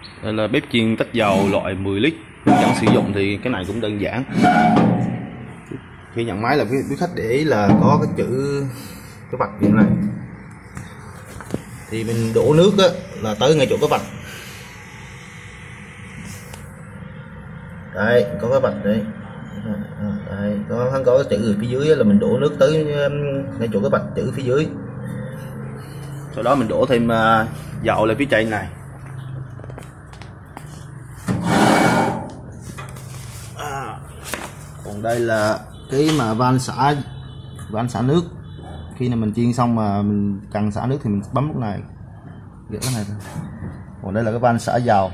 Đây là bếp chiên tách dầu loại 10 lít. Hướng dẫn sử dụng thì cái này cũng đơn giản. Khi nhận máy là quý khách để ý là có cái chữ cái vạch như này, thì mình đổ nước á, là tới ngay chỗ cái vạch. Đây có cái vạch đây, đây có cái chữ ở phía dưới là mình đổ nước tới ngay chỗ cái vạch chữ phía dưới. Sau đó mình đổ thêm dầu lên phía trên này. Còn đây là cái mà van xả nước. Khi nào mình chiên xong mà mình cần xả nước thì mình bấm cái này, gỡ cái này thôi. Còn đây là cái van xả dầu.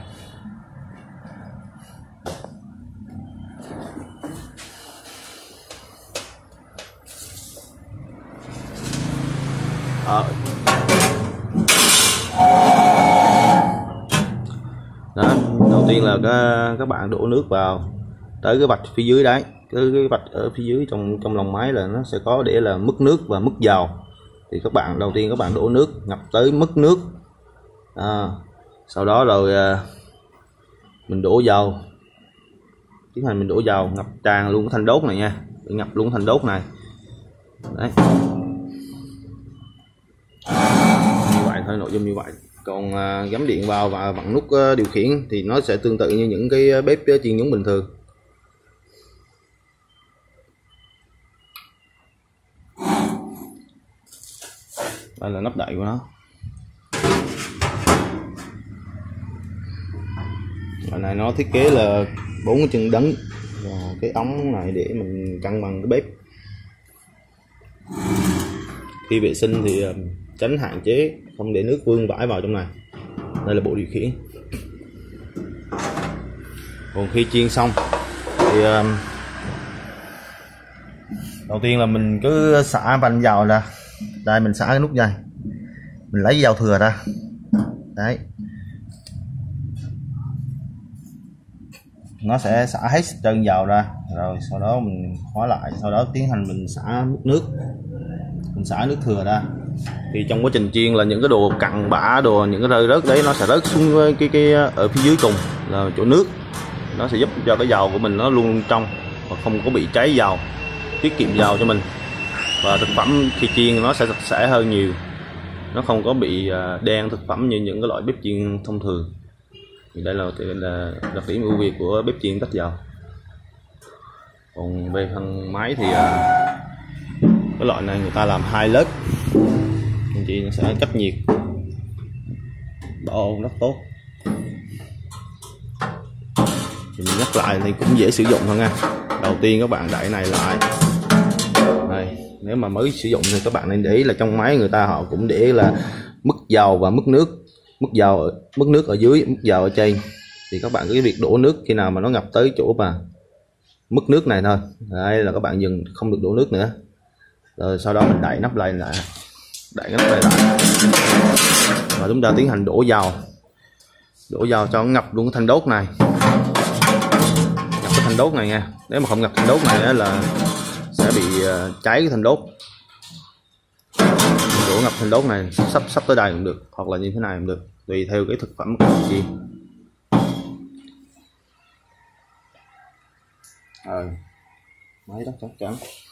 Đó, đầu tiên là các bạn đổ nước vào tới cái vạch phía dưới đấy, cái vạch ở phía dưới trong lòng máy là nó sẽ có để là mức nước và mức dầu. Thì đầu tiên các bạn đổ nước ngập tới mức nước, sau đó rồi mình đổ dầu, tiến hành mình đổ dầu ngập tràn luôn cái thanh đốt này nha, ngập luôn thanh đốt này đấy. Như vậy thôi, nội dung như vậy. Còn gắm điện vào và vặn nút điều khiển thì nó sẽ tương tự như những cái bếp chiên nhúng bình thường. Đây là nắp đậy của nó. Cái này nó thiết kế là 4 cái chân đấng và cái ống này để mình cân bằng cái bếp. Khi vệ sinh thì tránh hạn chế không để nước vương vãi vào trong này. Đây là bộ điều khiển. Còn khi chiên xong thì đầu tiên là mình cứ xả van dầu ra. Đây mình xả cái nút này, mình lấy dầu thừa ra đấy, nó sẽ xả hết trơn dầu ra, rồi sau đó mình khóa lại, sau đó tiến hành mình xả mức nước, mình xả nước thừa ra. Thì trong quá trình chiên là những cái đồ cặn bã, những cái rơi rớt đấy nó sẽ rớt xuống cái ở phía dưới cùng là chỗ nước. Nó sẽ giúp cho cái dầu của mình nó luôn trong và không có bị cháy dầu, tiết kiệm dầu cho mình. Và thực phẩm khi chiên nó sẽ sạch sẽ hơn nhiều, nó không có bị đen thực phẩm như những cái loại bếp chiên thông thường. Thì đây là đặc điểm ưu việt của bếp chiên tách dầu. Còn về phần máy thì cái loại này người ta làm 2 lớp, anh chị nó sẽ cách nhiệt độ rất tốt. Thì mình nhắc lại thì cũng dễ sử dụng thôi nha. Đầu tiên các bạn đậy này lại đây. Nếu mà mới sử dụng thì các bạn nên để ý là trong máy người ta họ cũng để là mức dầu và mức nước, mức nước ở dưới, mức dầu ở trên. Thì các bạn cứ việc đổ nước khi nào mà nó ngập tới chỗ mà mức nước này thôi, đây là các bạn dừng, không được đổ nước nữa. Rồi sau đó mình đậy nắp lại, đậy cái nắp này lại và chúng ta tiến hành đổ dầu cho nó ngập luôn cái thanh đốt này, ngập cái thanh đốt này nha. Nếu mà không ngập thanh đốt này là sẽ bị cháy cái thanh đốt. Đổ ngập thanh đốt này sắp tới đây cũng được, hoặc là như thế này cũng được, tùy theo cái thực phẩm của bạn chiên. Máy rất chắc chắn.